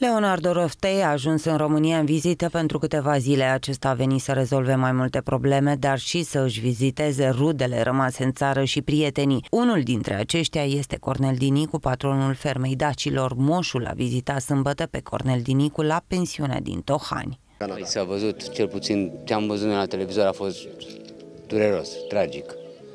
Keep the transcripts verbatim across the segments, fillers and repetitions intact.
Leonardo Roftei a ajuns în România în vizită pentru câteva zile. Acesta a venit să rezolve mai multe probleme, dar și să își viziteze rudele rămase în țară și prietenii. Unul dintre aceștia este Cornel Dinicu, patronul fermei Dacilor. Moșul a vizitat sâmbătă pe Cornel Dinicu la pensiunea din Tohani. S-a văzut, cel puțin ce am văzut la televizor a fost dureros, tragic.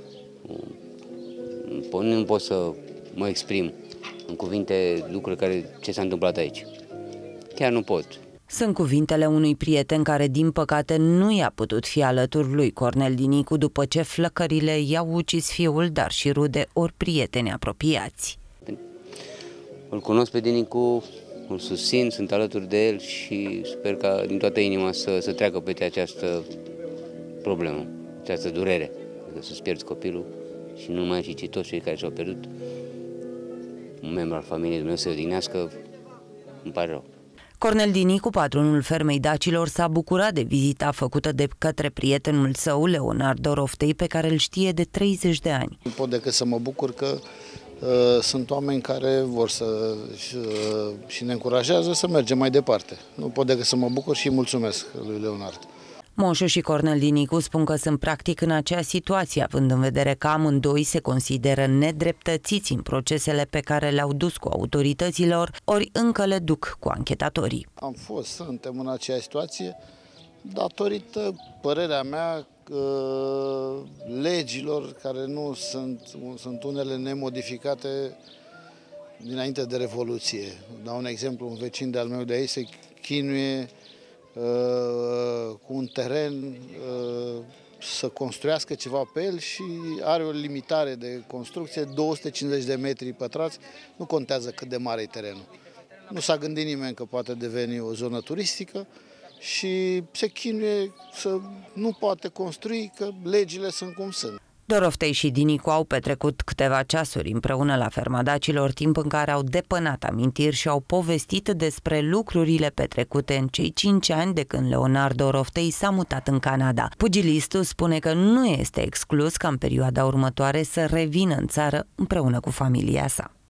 Nu pot să mă exprim în cuvinte lucruri care ce s-a întâmplat aici. Chiar nu pot. Sunt cuvintele unui prieten care, din păcate, nu i-a putut fi alături lui Cornel Dinicu după ce flăcările i-au ucis fiul, dar și rude ori prieteni apropiați. Îl cunosc pe Dinicu, îl susțin, sunt alături de el și sper ca din toată inima să, să treacă pe această problemă, această durere, adică să-ți pierzi copilul și nu numai și toți cei care și-au pierdut un membru al familiei, Dumnezeu să se odihnească, îmi pare rău. Cornel Dinicu, patronul fermei Dacilor, s-a bucurat de vizita făcută de către prietenul său, Leonardo Roftei, pe care îl știe de treizeci de ani. Nu pot decât să mă bucur că uh, sunt oameni care vor să uh, și ne încurajează să mergem mai departe. Nu pot decât să mă bucur și mulțumesc lui Leonard. Moșu și Cornel Dinicu spun că sunt practic în acea situație, având în vedere că amândoi se consideră nedreptățiți în procesele pe care le-au dus cu autorităților, ori încă le duc cu anchetatorii. Am fost, suntem în acea situație datorită, părerea mea, legilor care nu sunt, sunt unele nemodificate dinainte de Revoluție. Dau un exemplu, un vecin de-al meu de aici se chinuie cu un teren să construiască ceva pe el și are o limitare de construcție, două sute cincizeci de metri pătrați, nu contează cât de mare e terenul. Nu s-a gândit nimeni că poate deveni o zonă turistică și se chinuie să nu poate construi, că legile sunt cum sunt. Roftei și Dinicu au petrecut câteva ceasuri împreună la ferma Dacilor, timp în care au depănat amintiri și au povestit despre lucrurile petrecute în cei cinci ani de când Leonardo Roftei s-a mutat în Canada. Pugilistul spune că nu este exclus ca în perioada următoare să revină în țară împreună cu familia sa.